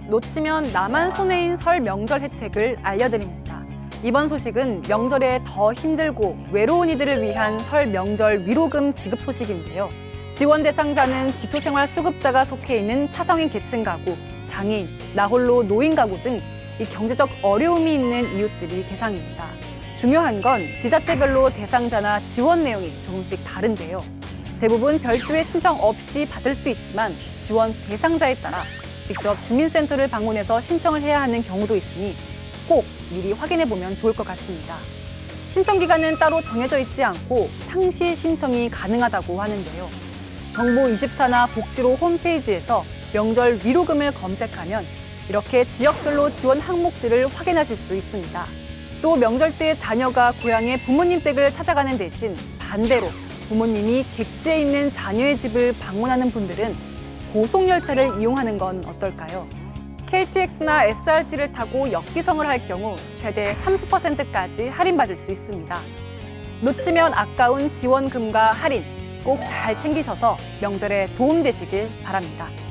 놓치면 나만 손해인 설 명절 혜택을 알려드립니다. 이번 소식은 명절에 더 힘들고 외로운 이들을 위한 설 명절 위로금 지급 소식인데요. 지원 대상자는 기초생활수급자가 속해 있는 차성인 계층 가구, 장애인, 나홀로 노인 가구 등 이 경제적 어려움이 있는 이웃들이 대상입니다. 중요한 건 지자체별로 대상자나 지원 내용이 조금씩 다른데요. 대부분 별도의 신청 없이 받을 수 있지만 지원 대상자에 따라 직접 주민센터를 방문해서 신청을 해야 하는 경우도 있으니 꼭 미리 확인해 보면 좋을 것 같습니다. 신청 기간은 따로 정해져 있지 않고 상시 신청이 가능하다고 하는데요. 정보24나 복지로 홈페이지에서 명절 위로금을 검색하면 이렇게 지역별로 지원 항목들을 확인하실 수 있습니다. 또 명절 때 자녀가 고향의 부모님 댁을 찾아가는 대신 반대로 부모님이 객지에 있는 자녀의 집을 방문하는 분들은 고속열차를 이용하는 건 어떨까요? KTX나 SRT를 타고 역기성을 할 경우 최대 30%까지 할인받을 수 있습니다. 놓치면 아까운 지원금과 할인 꼭 잘 챙기셔서 명절에 도움되시길 바랍니다.